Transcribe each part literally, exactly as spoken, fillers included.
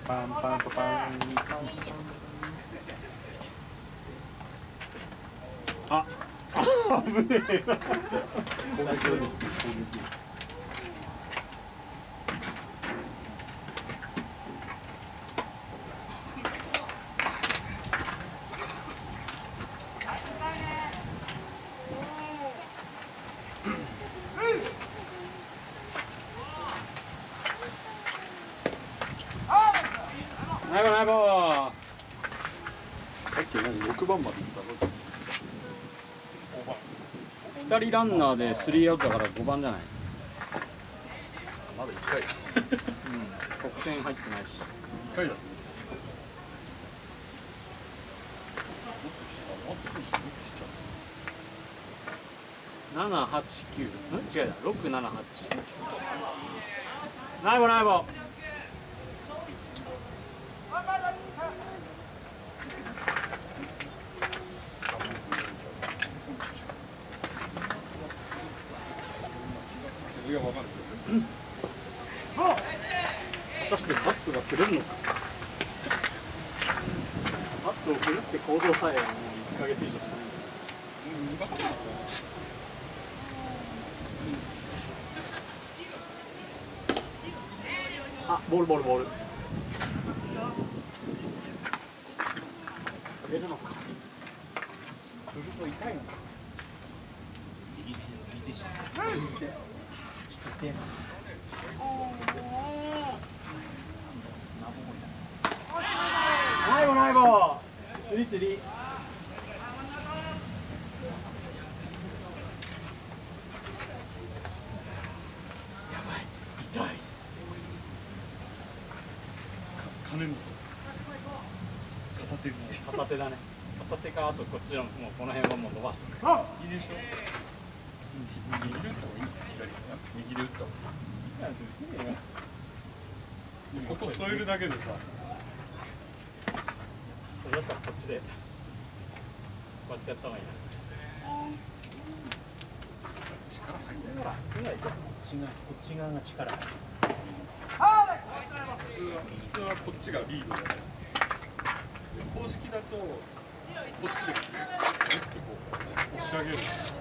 パンパンパパン。あ、あ、危ねえ。攻撃を攻撃。ナイボナイボ。さっき何ろくばんまで行ったの？ふたりランナーでスリーアウトだからごばんじゃない？ まだいっかい。うん。 得点入ってないし。いっかいだった。 ななはちきゅう。ん？違うだ。ろくななはち。ナイボナイボ。 いや、わかる。 果たしてバットが振れるのか。バットを振るって行動さえもういっかげつ以上してない。あ、ボールボールボール。振れるのか。振ると痛いのか。右手右手し。右手。痛いな。ナイボナイボ。釣り釣り。やばい。痛い。 金本。片手片手だね。片手かあとこっちのもうこの辺はもう伸ばしとく。 あ、いいでしょ。右で打った方がいい。左。右で打った方がいい。ここ添えるだけでさ。 それだったらこっちでこうやってやった方がいいな。 力入ってほら、今いこっちがこっち側が力入る。 普通は普通はこっちがリードだね。公式だとこっちでグッてこう押し上げる。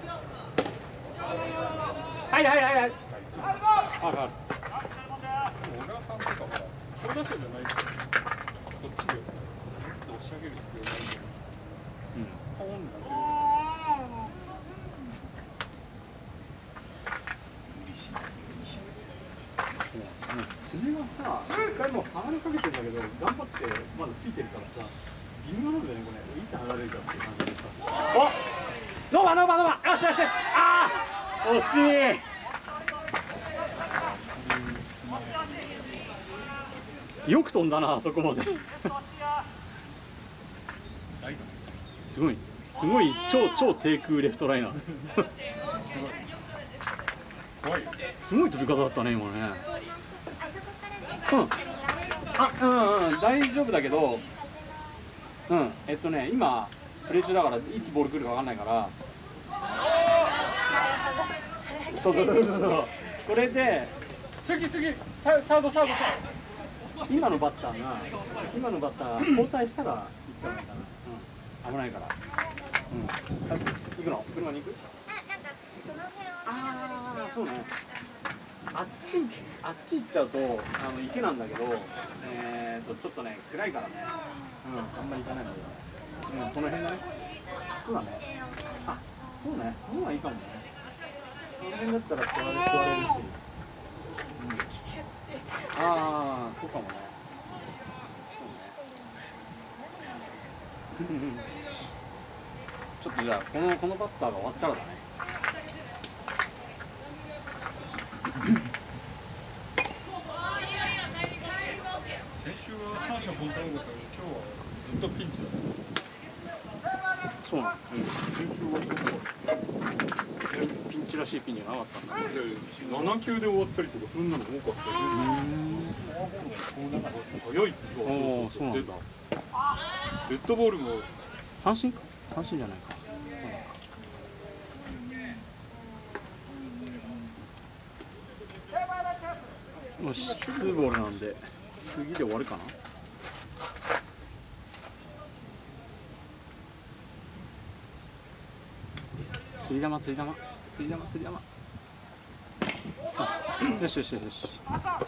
はいはいはいはい。あるある。 小川さんとかは強打者じゃないからこっちでグッと押し上げる必要ないんで、うん、ポーンだけ。 爪がさ、一回もう離れかけてんだけど、頑張ってまだついてるからさ、微妙なんだよね、これ。いつ離れるかっていう感じでさ。お、ノーバノーバノーバ、よしよしよし。ああ、惜しい。よく飛んだな、あそこまで。すごい、すごい超超低空レフトライナー。すごい飛び方だったね、今ね。うん。あ、うんうん、大丈夫だけど。うん、えっとね、今プレー中だから、いつボール来るかわかんないから。そうそうそうそう。これで。 次次、 ササードサードサード。今のバッターが、今のバッターが交代したら行った方がいいかな。うん、危ないから。うん。行くの？車に行く？ああ、そうね。あっち、あっち行っちゃうと、あの池なんだけど、えーと、ちょっとね、暗いからね。うん、あんまり行かないんだけど。うん、この辺だね。そうだね。あ、そうね。その方がいいかもね。この辺だったら座れ、座れるし。うん、ああ、そうかもね。そうね。ちょっとじゃあ、この、このバッターが終わったらだね。 先週は三者凡退だったけど、今日はずっとピンチだね。 そうなの。うん。先週はピンチらしいピンチがなかったんだ。 で、なな球で終わったりとか、そんなの多かったよ。早いって。そうそうそう。デッドボールも。 三振か。三振じゃないか。よし、ツーボールなんで次で終わるかな。 釣り玉釣り玉釣り玉釣り玉。よしよしよし。あ、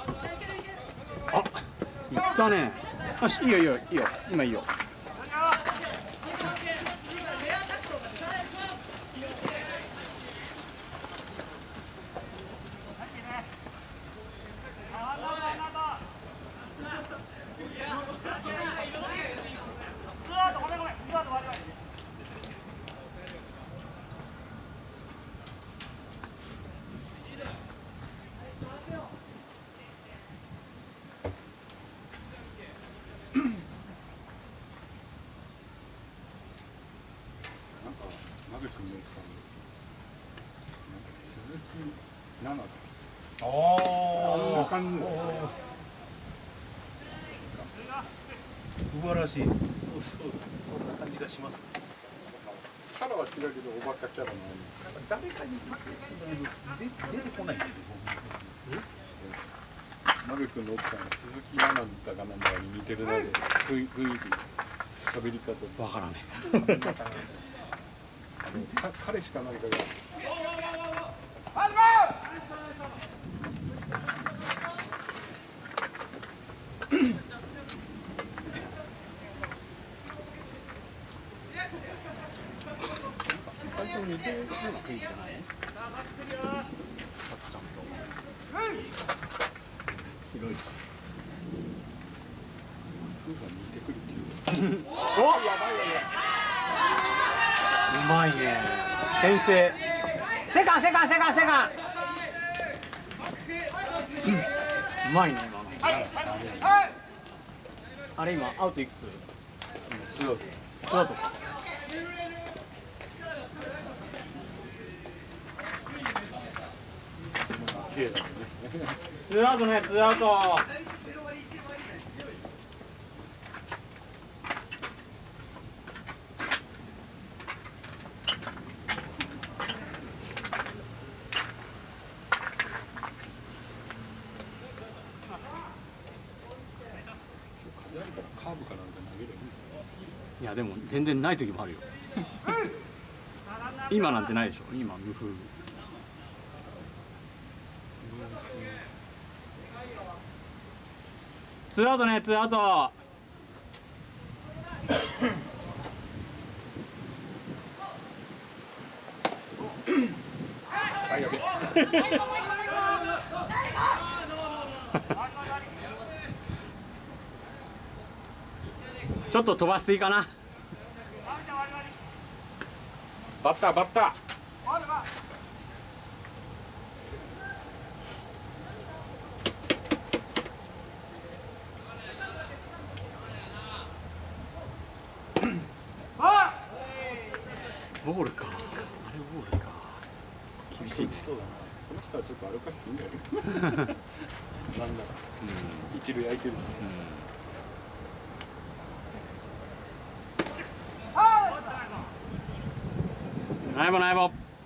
いったね。よし、いいよいいよいいよ、今いいよ。 鍋君のやつさん鈴木奈々 ああんな感じ。 素晴らしい。そうそう、そんな感じがします。 キャラは違うけどおバカキャラの誰かに出出てこないんだけど。 鍋君の奥さんが鈴木奈々だかなんだかに似てるなで雰囲気喋り方わからねか彼しかなんかが二人とも似てるような雰囲気じゃない？白いし。 風が似てくるっていう。 お、うまいね。先生。セカンセカンセカンセカン。うまいね今の。あれ今アウトいくつ？ ツーアウト。 ツーアウトか。 綺麗だね。 ツーアウトね、ツーアウト。 風あるからカーブかなんか投げる。 いやでも全然ない時もあるよ。今なんてないでしょ。今無風。ツーアウトね、ツーアウト。 あ、やべ。 ちょっと飛ばしすぎかな。 バッターバッター。 ボールか。あれボールか。厳しいね。 そうだな。この人はちょっと歩かせていいんだよね。なんだろう。一塁空いてるし。 ナイボナイボ。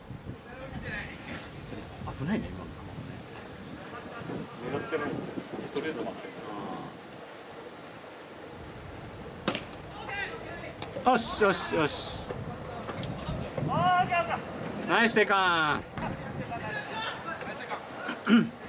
危ないね今の球ね。 狙ってない。ストレート待ってる。 よしよしよし。ナイスセカンド。